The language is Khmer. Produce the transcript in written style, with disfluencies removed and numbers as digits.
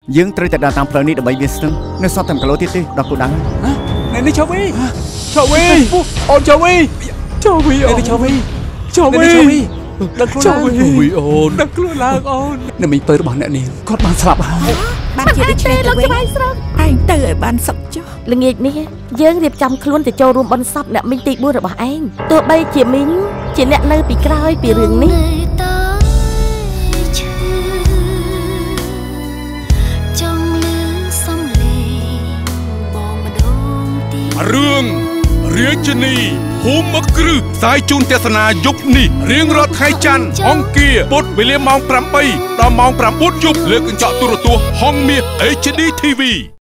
យើងត្រូវតែដើរតាមផ្លូវនេះដើម្បីវាស្ទឹងនៅសល់តែ1គីឡូទៀតទេដល់គោលដៅនេះឆាវីអូនឆាវីអូនឆាវីដឹងខ្លួនឡើងអូនអ្នកមីងពើរបស់អ្នកនាងគាត់បានស្លាប់ហើយបានជាដូចនេះទៅវិញឯងទៅឲ្យបានសុខចុះល្ងាចនេះយើងរៀបចំខ្លួនទៅចូលរួមបន់សពអ្នកមីងទី4របស់ឯងទោះបីជាមីងជាអ្នកនៅពីក្រោយពីរឿងនេះរឿងរាជនីភូមិគ្រឹះផ្សាយជូនទស្សនាយប់នេះរៀងរាល់ថ្ងៃច័ន្ទអង្គារពុធវេលាម៉ោង 8 ដល់ម៉ោង 9 យប់លើកញ្ចក់ទូរទស្សន៍ហង្សមាស HD TV